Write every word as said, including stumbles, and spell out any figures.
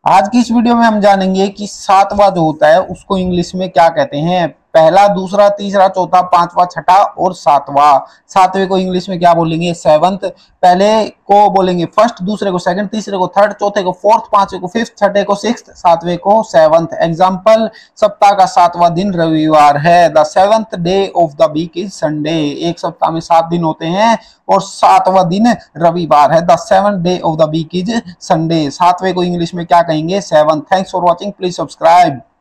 आज की इस वीडियो में हम जानेंगे कि सातवां जो होता है उसको इंग्लिश में क्या कहते हैं। पहला, दूसरा, तीसरा, चौथा, पांचवा, छठा और सातवां। सातवें को इंग्लिश में क्या बोलेंगे? सेवंथ। पहले को बोलेंगे फर्स्ट, दूसरे को सेकंड, तीसरे को थर्ड, चौथे को फोर्थ, पांचवे को फिफ्थ, छठे को सिक्स्थ, सातवें को सेवंथ। एग्जाम्पल, सप्ताह का सातवां दिन रविवार है। The seventh day of the week is Sunday. एक सप्ताह में सात दिन होते हैं और सातवां दिन रविवार है। The seventh day of the week is Sunday. सातवें को इंग्लिश में क्या कहेंगे? Seventh. Thanks for watching, please subscribe.